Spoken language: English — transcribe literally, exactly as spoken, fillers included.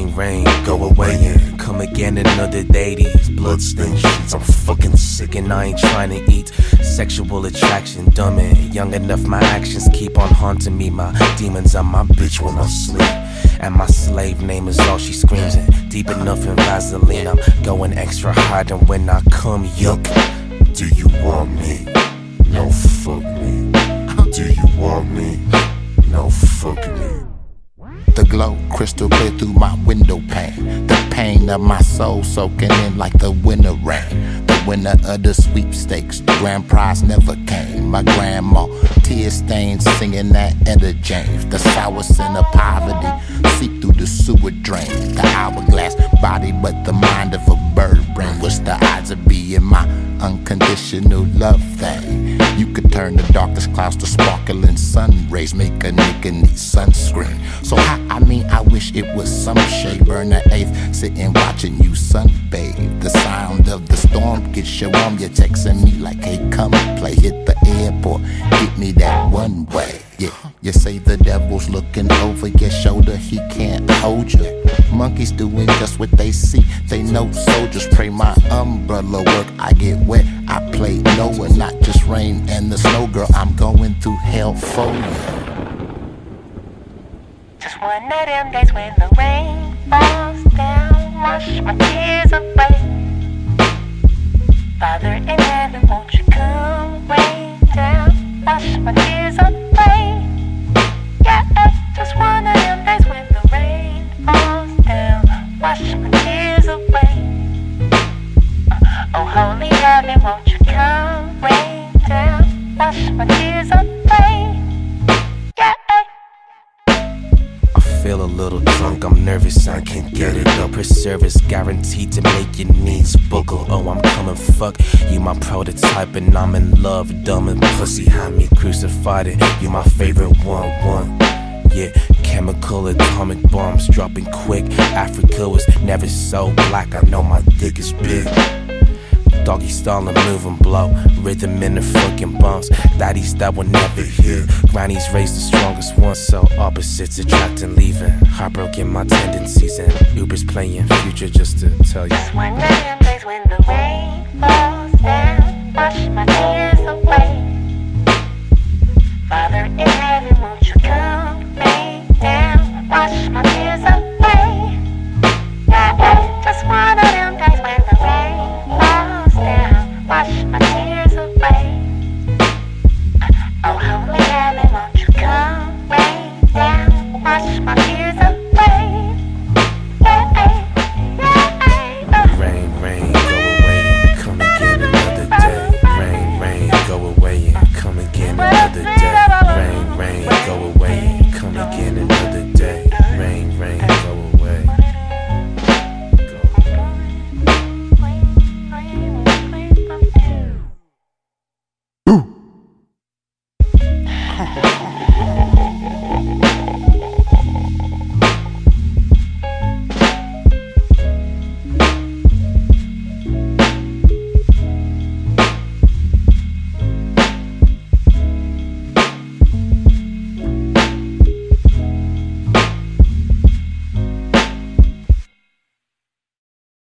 rain, rain, go away and come again another day. These bloodstained sheets, I'm fucking sick and I ain't trying to eat. Sexual attraction, dumb and young enough, my actions keep on haunting me. My demons are my bitch when I sleep, and my slave name is all she screams. And deep enough in Vaseline, I'm going extra hard, and when I come, yuck. Do you want me? No, fuck me. Do you want me? No, fuck me. The glow crystal clear through my window pane. The pain of my soul soaking in like the winter rain. The winner of the sweepstakes, the grand prize never came. My grandma, tear stains, singing that Etta James. The sour sin of poverty seep through the sewer drain. The hourglass body, but the mind of a bird brain. What's the odds of being my unconditional love thing? You could turn the darkest clouds to sparkling sun rays, make a nigga need sunscreen. So I, I mean, I wish it was some shade. Burn the eighth, sitting watching you sunbathe. The sound of the storm gets you warm. You're texting me like, hey, come play. Hit the airport, get me that one way. Yeah, you say the devil's looking over your shoulder, he can't hold you. Monkeys doing just what they see. They know soldiers pray my umbrella work. I get wet, I play Noah, not just rain and the snow. Girl, I'm going through hell for you. Just one of them days when the rain falls down, wash my tears away. Father in heaven, won't you come rain down, wash my tears away. Yeah, just one of them days when the rain falls down, wash my tears away. Uh, oh, holy heaven, won't you come rain down, wash my tears away. Yeah. I feel a little drunk, I'm nervous, I can't get it up. Her service guaranteed to make your knees buckle. Oh, I'm coming, fuck, you my prototype and I'm in love. Dumb and pussy, had me crucified it. You my favorite one, one. Yeah, chemical atomic bombs dropping quick. Africa was never so black, I know my dick is big. Doggy style and move and blow, rhythm in the fucking bumps. Daddies that will never hear, grannies raise the strongest ones. So opposites attract and leaving, heartbroken my tendencies. And Uber's playing Future just to tell you. Just one of them days when the rain falls down, wash my tears